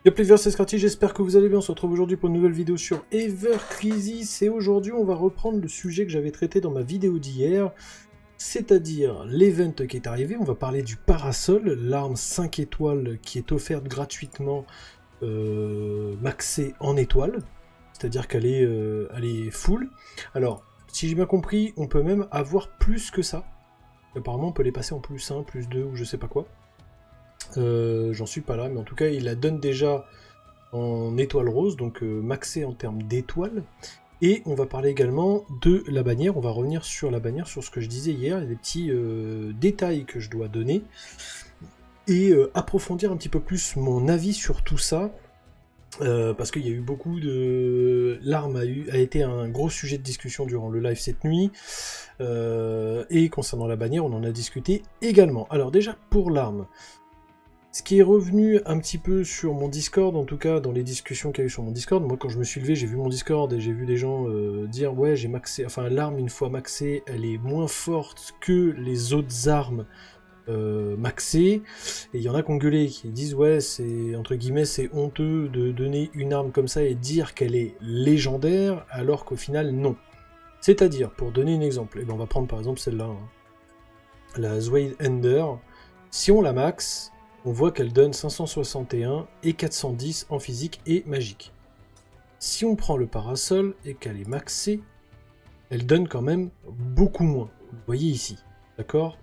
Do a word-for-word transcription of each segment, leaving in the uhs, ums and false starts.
Y'a plaisir, c'est Scratchy, j'espère que vous allez bien. On se retrouve aujourd'hui pour une nouvelle vidéo sur Ever Crisis. Et aujourd'hui, on va reprendre le sujet que j'avais traité dans ma vidéo d'hier, c'est-à-dire l'event qui est arrivé. On va parler du parasol, l'arme cinq étoiles qui est offerte gratuitement, euh, maxée en étoiles. C'est-à-dire qu'elle est, euh, elle est full. Alors, si j'ai bien compris, on peut même avoir plus que ça. Apparemment, on peut les passer en plus un, plus deux, ou je sais pas quoi. Euh, J'en suis pas là, mais en tout cas, il la donne déjà en étoile rose, donc euh, maxé en termes d'étoiles. Et on va parler également de la bannière. On va revenir sur la bannière, sur ce que je disais hier. Il y a des petits euh, détails que je dois donner. Et euh, approfondir un petit peu plus mon avis sur tout ça. Euh, parce qu'il y a eu beaucoup de... L'arme a, eu... a été un gros sujet de discussion durant le live cette nuit. Euh, et concernant la bannière, on en a discuté également. Alors déjà, pour l'arme... Ce qui est revenu un petit peu sur mon Discord, en tout cas dans les discussions qu'il y a eu sur mon Discord, moi quand je me suis levé, j'ai vu mon Discord et j'ai vu des gens euh, dire ouais j'ai maxé, enfin l'arme une fois maxée, elle est moins forte que les autres armes euh, maxées, et il y en a qui ont gueulé, qui disent ouais c'est entre guillemets c'est honteux de donner une arme comme ça et dire qu'elle est légendaire alors qu'au final non. C'est-à-dire, pour donner un exemple, et ben on va prendre par exemple celle-là, hein, la Zwade Ender, si on la max, on voit qu'elle donne cinq cent soixante et un et quatre cent dix en physique et magique. Si on prend le parasol et qu'elle est maxée, elle donne quand même beaucoup moins. Vous voyez ici, d'accord?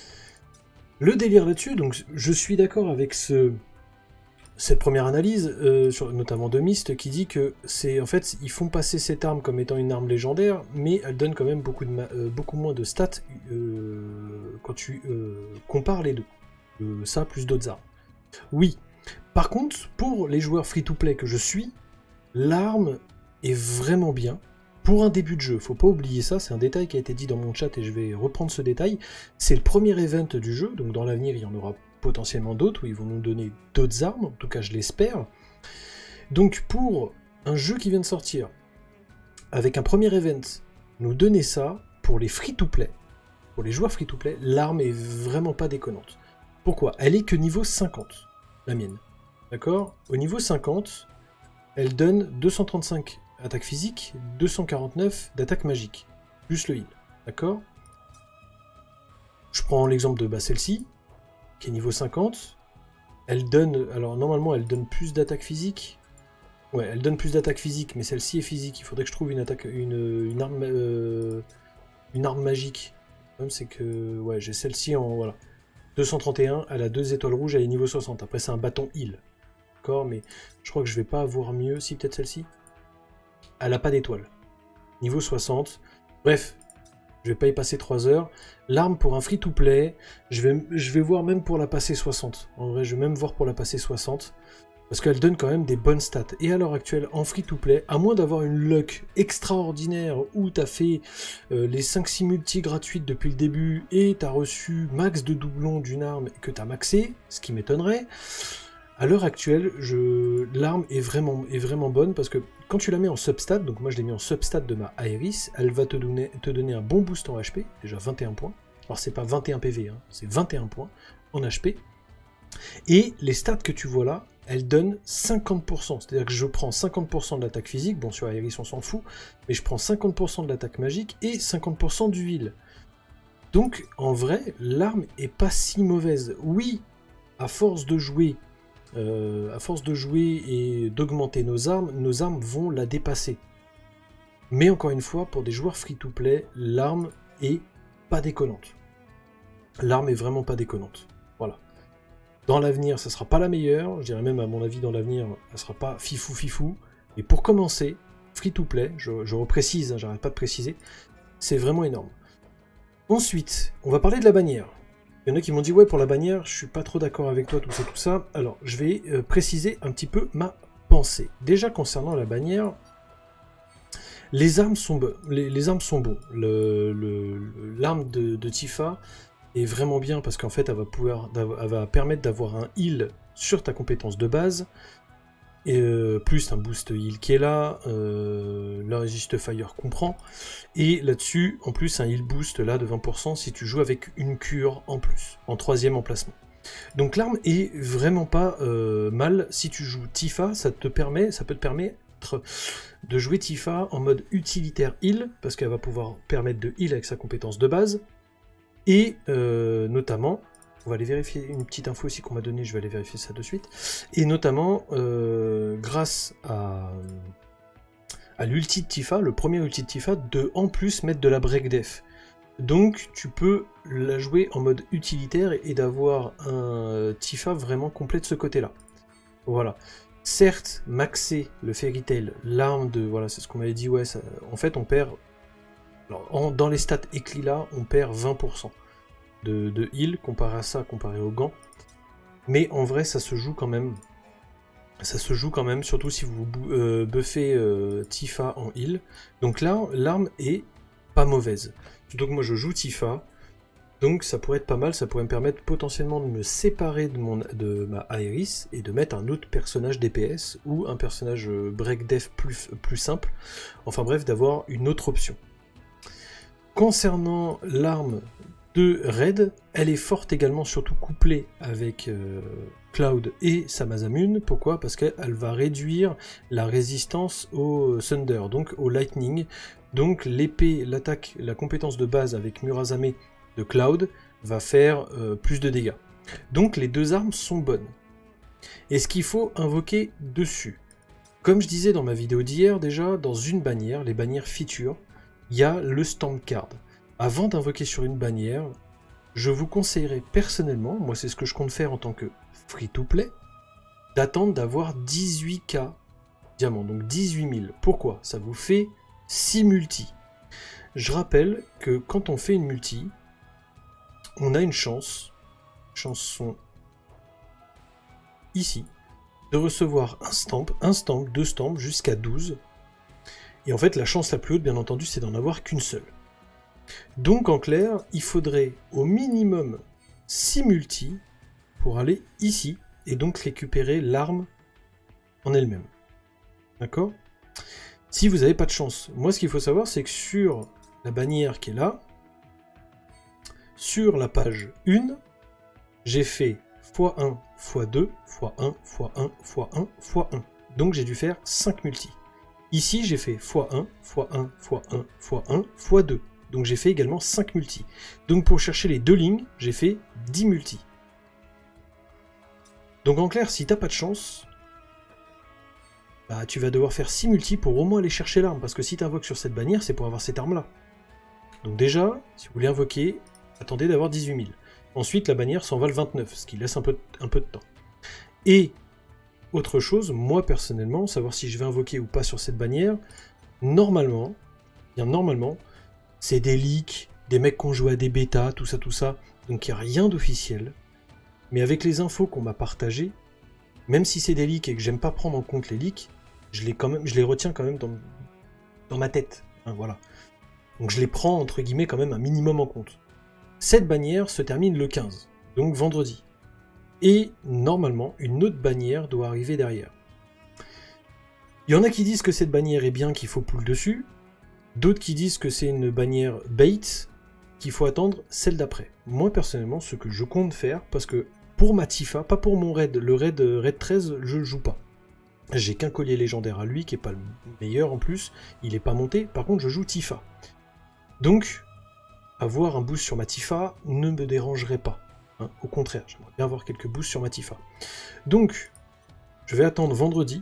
Le délire là-dessus, donc je suis d'accord avec ce, cette première analyse, euh, sur, notamment de Myst, qui dit que c'est en fait ils font passer cette arme comme étant une arme légendaire, mais elle donne quand même beaucoup, de, euh, beaucoup moins de stats euh, quand tu euh, compares les deux. Euh, ça plus d'autres armes. Oui. Par contre, pour les joueurs free-to-play que je suis, l'arme est vraiment bien. Pour un début de jeu, faut pas oublier ça, c'est un détail qui a été dit dans mon chat et je vais reprendre ce détail. C'est le premier event du jeu, donc dans l'avenir il y en aura potentiellement d'autres où ils vont nous donner d'autres armes, en tout cas je l'espère. Donc pour un jeu qui vient de sortir, avec un premier event, nous donner ça, pour les free-to-play, pour les joueurs free-to-play, l'arme est vraiment pas déconnante. Pourquoi? Elle est que niveau cinquante, la mienne. D'accord? Au niveau cinquante, elle donne deux cent trente-cinq attaque physique, deux cent quarante-neuf d'attaque magique, plus le heal. D'accord? Je prends l'exemple de bah, celle-ci, qui est niveau cinquante. Elle donne... Alors normalement, elle donne plus d'attaque physique. Ouais, elle donne plus d'attaque physique, mais celle-ci est physique. Il faudrait que je trouve une attaque, une, une arme, euh, une arme magique. Le problème, c'est que ouais, j'ai celle-ci en... Voilà. deux cent trente et un, elle a deux étoiles rouges, elle est niveau soixante. Après, c'est un bâton heal. D'accord, mais je crois que je vais pas avoir mieux. Si, peut-être celle-ci. Elle a pas d'étoile. Niveau soixante. Bref, je vais pas y passer trois heures. L'arme pour un free-to-play, je vais, je vais voir même pour la passer soixante. En vrai, je vais même voir pour la passer soixante. Parce qu'elle donne quand même des bonnes stats. Et à l'heure actuelle, en free-to-play, à moins d'avoir une luck extraordinaire où tu as fait euh, les cinq six multi gratuites depuis le début et tu as reçu max de doublons d'une arme et que tu as maxé, ce qui m'étonnerait, à l'heure actuelle, je... l'arme est vraiment, est vraiment bonne parce que quand tu la mets en substat, donc moi je l'ai mis en substat de ma Aeris, elle va te donner, te donner un bon boost en H P, déjà vingt et un points. Alors c'est pas vingt et un P V, hein, c'est vingt et un points en H P. Et les stats que tu vois là, elle donne cinquante pour cent, c'est-à-dire que je prends cinquante pour cent de l'attaque physique, bon sur Aeris on s'en fout, mais je prends cinquante pour cent de l'attaque magique et cinquante pour cent du heal. Donc en vrai, l'arme est pas si mauvaise. Oui, à force de jouer, euh, à force de jouer et d'augmenter nos armes, nos armes vont la dépasser. Mais encore une fois, pour des joueurs free-to-play, l'arme est pas déconnante. L'arme est vraiment pas déconnante. Voilà. Dans l'avenir, ça sera pas la meilleure, je dirais même à mon avis dans l'avenir, elle sera pas fifou fifou. Mais pour commencer, free to play, je, je reprécise, hein, j'arrête pas de préciser, c'est vraiment énorme. Ensuite, on va parler de la bannière. Il y en a qui m'ont dit ouais pour la bannière, je suis pas trop d'accord avec toi, tout ça, tout ça. Alors, je vais euh, préciser un petit peu ma pensée. Déjà concernant la bannière, les armes sont bonnes, les, les armes sont bons. Le, le, l'arme de, de Tifa est vraiment bien parce qu'en fait elle va pouvoir, elle va permettre d'avoir un heal sur ta compétence de base et euh, plus un boost heal qui est là, euh, la resist fire comprend, et là-dessus en plus un heal boost là de vingt pour cent si tu joues avec une cure en plus, en troisième emplacement. Donc l'arme est vraiment pas euh, mal. Si tu joues Tifa, ça te permet, ça peut te permettre de jouer Tifa en mode utilitaire heal, parce qu'elle va pouvoir permettre de heal avec sa compétence de base, et euh, notamment, on va aller vérifier une petite info aussi qu'on m'a donnée, je vais aller vérifier ça de suite, et notamment, euh, grâce à, à l'ulti de Tifa, le premier ulti de Tifa, de en plus mettre de la break def. Donc tu peux la jouer en mode utilitaire et d'avoir un Tifa vraiment complet de ce côté-là. Voilà. Certes, maxer le Fairy Tail, l'arme de... Voilà, c'est ce qu'on m'avait dit, ouais, ça, en fait on perd... Alors, en, dans les stats Eclila, on perd vingt pour cent de, de heal, comparé à ça, comparé au gant. Mais en vrai, ça se joue quand même. Ça se joue quand même, surtout si vous euh, buffez euh, Tifa en heal. Donc là, l'arme est pas mauvaise. Donc moi je joue Tifa, donc ça pourrait être pas mal, ça pourrait me permettre potentiellement de me séparer de, mon, de ma Aeris et de mettre un autre personnage D P S ou un personnage break def plus, plus simple, enfin bref, d'avoir une autre option. Concernant l'arme de Red, elle est forte également, surtout couplée avec euh, Cloud et sa Masamune. Pourquoi? Parce qu'elle va réduire la résistance au Thunder, donc au Lightning. Donc l'épée, l'attaque, la compétence de base avec Murazame de Cloud va faire euh, plus de dégâts. Donc les deux armes sont bonnes. Et ce qu'il faut invoquer dessus, comme je disais dans ma vidéo d'hier déjà, dans une bannière, les bannières feature, il y a le Stamp Card. Avant d'invoquer sur une bannière, je vous conseillerais personnellement, moi c'est ce que je compte faire en tant que free-to-play, d'attendre d'avoir dix-huit K diamants, donc dix-huit mille. Pourquoi? Ça vous fait six multi. Je rappelle que quand on fait une multi, on a une chance, chanson ici, de recevoir un stamp, un stamp, deux stamps, jusqu'à douze. Et en fait, la chance la plus haute, bien entendu, c'est d'en avoir qu'une seule. Donc en clair, il faudrait au minimum six multi pour aller ici, et donc récupérer l'arme en elle-même. D'accord ? Si vous n'avez pas de chance, moi ce qu'il faut savoir, c'est que sur la bannière qui est là, sur la page un, j'ai fait fois un, fois deux, fois un, fois un, fois un, fois un. Donc j'ai dû faire cinq multi. Ici j'ai fait fois un, fois un, fois un, fois un, fois deux. Donc j'ai fait également cinq multi. Donc pour chercher les deux lignes, j'ai fait dix multi. Donc en clair, si t'as pas de chance, bah, tu vas devoir faire six multi pour au moins aller chercher l'arme, parce que si tu invoques sur cette bannière, c'est pour avoir cette arme-là. Donc déjà, si vous voulez invoquer, attendez d'avoir dix-huit mille. Ensuite, la bannière s'en va le vingt-neuf, ce qui laisse un peu, un peu de temps. Et, autre chose, moi personnellement, savoir si je vais invoquer ou pas sur cette bannière, normalement, bien normalement, c'est des leaks, des mecs qui ont joué à des bêtas, tout ça, tout ça, donc il n'y a rien d'officiel. Mais avec les infos qu'on m'a partagées, même si c'est des leaks et que j'aime pas prendre en compte les leaks, je les, quand même, je les retiens quand même dans, dans ma tête. Hein, voilà. Donc je les prends entre guillemets quand même un minimum en compte. Cette bannière se termine le quinze, donc vendredi. Et normalement, une autre bannière doit arriver derrière. Il y en a qui disent que cette bannière est bien, qu'il faut pull dessus. D'autres qui disent que c'est une bannière bait, qu'il faut attendre celle d'après. Moi personnellement, ce que je compte faire, parce que pour ma Tifa, pas pour mon raid, le raid raid treize, je joue pas. J'ai qu'un collier légendaire à lui, qui est pas le meilleur en plus, il est pas monté, par contre je joue Tifa. Donc, avoir un boost sur ma Tifa ne me dérangerait pas. Hein. Au contraire, j'aimerais bien avoir quelques boosts sur ma Tifa. Donc, je vais attendre vendredi,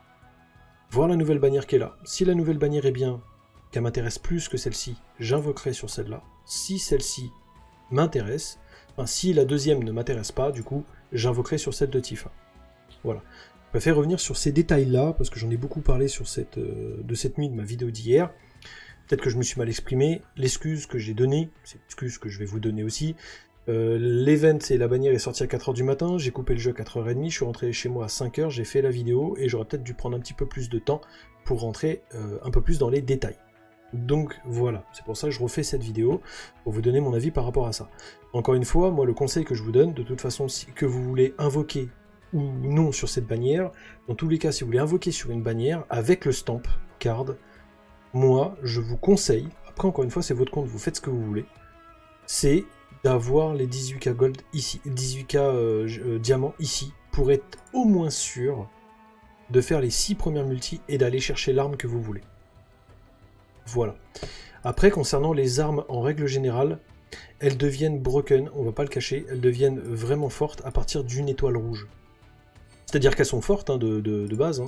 voir la nouvelle bannière qui est là. Si la nouvelle bannière est bien, qu'elle m'intéresse plus que celle-ci, j'invoquerai sur celle-là. Si celle-ci m'intéresse, enfin si la deuxième ne m'intéresse pas, du coup, j'invoquerai sur celle de Tifa. Voilà. Je préfère revenir sur ces détails-là, parce que j'en ai beaucoup parlé sur cette, euh, de cette nuit de ma vidéo d'hier. Peut-être que je me suis mal exprimé. L'excuse que j'ai donnée, c'est l'excuse que je vais vous donner aussi. Euh, L'event et la bannière est sorti à quatre heures du matin, j'ai coupé le jeu à quatre heures trente, je suis rentré chez moi à cinq heures, j'ai fait la vidéo, et j'aurais peut-être dû prendre un petit peu plus de temps pour rentrer euh, un peu plus dans les détails. Donc voilà, c'est pour ça que je refais cette vidéo, pour vous donner mon avis par rapport à ça. Encore une fois, moi le conseil que je vous donne, de toute façon, si, que vous voulez invoquer ou non sur cette bannière, dans tous les cas, si vous voulez invoquer sur une bannière, avec le stamp card, moi, je vous conseille, après encore une fois, c'est votre compte, vous faites ce que vous voulez, c'est d'avoir les dix-huit K gold ici, dix-huit K euh, euh, diamants ici, pour être au moins sûr de faire les six premières multis et d'aller chercher l'arme que vous voulez. Voilà. Après, concernant les armes en règle générale, elles deviennent broken, on va pas le cacher, elles deviennent vraiment fortes à partir d'une étoile rouge. C'est-à-dire qu'elles sont fortes hein, de, de, de base. Hein.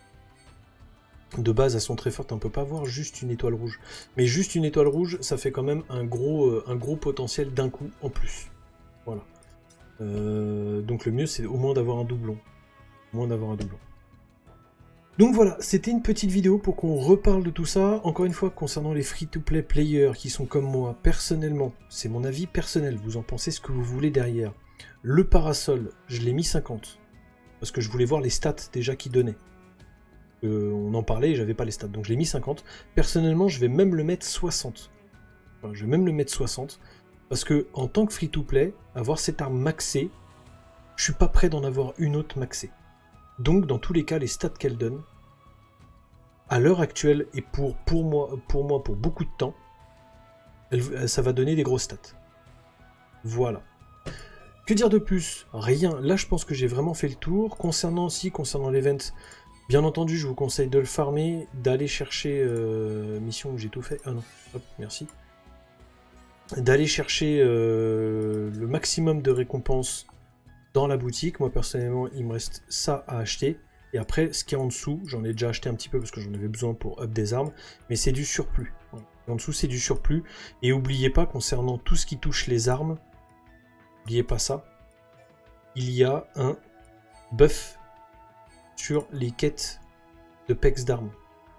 De base, elles sont très fortes, on peut pas avoir juste une étoile rouge. Mais juste une étoile rouge, ça fait quand même un gros, euh, un gros potentiel d'un coup en plus. Voilà. Euh, donc le mieux, c'est au moins d'avoir un doublon. Au moins d'avoir un doublon. Donc voilà, c'était une petite vidéo pour qu'on reparle de tout ça. Encore une fois, concernant les free-to-play players qui sont comme moi, personnellement, c'est mon avis personnel, vous en pensez ce que vous voulez derrière. Le parasol, je l'ai mis cinquante, parce que je voulais voir les stats déjà qu'il donnait. Euh, on en parlait et j'avais pas les stats, donc je l'ai mis cinquante. Personnellement, je vais même le mettre soixante. Enfin, je vais même le mettre soixante, parce que en tant que free-to-play, avoir cette arme maxée, je suis pas prêt d'en avoir une autre maxée. Donc, dans tous les cas, les stats qu'elle donne, à l'heure actuelle, et pour, pour, moi, pour moi, pour beaucoup de temps, elle, ça va donner des grosses stats. Voilà. Que dire de plus? Rien. Là, je pense que j'ai vraiment fait le tour. Concernant aussi, concernant l'event, bien entendu, je vous conseille de le farmer, d'aller chercher... Euh, mission où j'ai tout fait. Ah non, hop, merci. D'aller chercher euh, le maximum de récompenses dans la boutique. Moi personnellement il me reste ça à acheter et après ce qui est en dessous j'en ai déjà acheté un petit peu parce que j'en avais besoin pour up des armes, mais c'est du surplus. En dessous c'est du surplus et n'oubliez pas, concernant tout ce qui touche les armes, n'oubliez pas ça, il y a un buff sur les quêtes de pex d'armes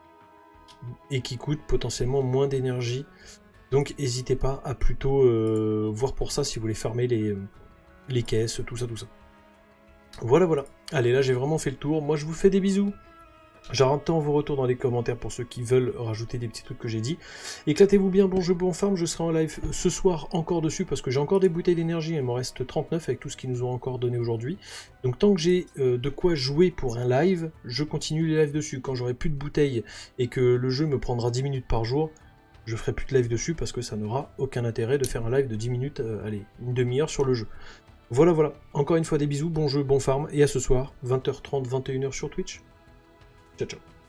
et qui coûte potentiellement moins d'énergie, donc n'hésitez pas à plutôt euh, voir pour ça si vous voulez farmer les les caisses, tout ça, tout ça. Voilà, voilà. Allez, là, j'ai vraiment fait le tour. Moi, je vous fais des bisous. J'attends vos retours dans les commentaires pour ceux qui veulent rajouter des petits trucs que j'ai dit. Éclatez-vous bien, bon jeu, bon farm. Je serai en live ce soir encore dessus parce que j'ai encore des bouteilles d'énergie. Il m'en reste trente-neuf avec tout ce qu'ils nous ont encore donné aujourd'hui. Donc, tant que j'ai euh, de quoi jouer pour un live, je continue les lives dessus. Quand j'aurai plus de bouteilles et que le jeu me prendra dix minutes par jour, je ferai plus de live dessus parce que ça n'aura aucun intérêt de faire un live de dix minutes, euh, allez, une demi-heure sur le jeu. Voilà, voilà. Encore une fois, des bisous, bon jeu, bon farm, et à ce soir, vingt heures trente, vingt et une heures sur Twitch. Ciao, ciao.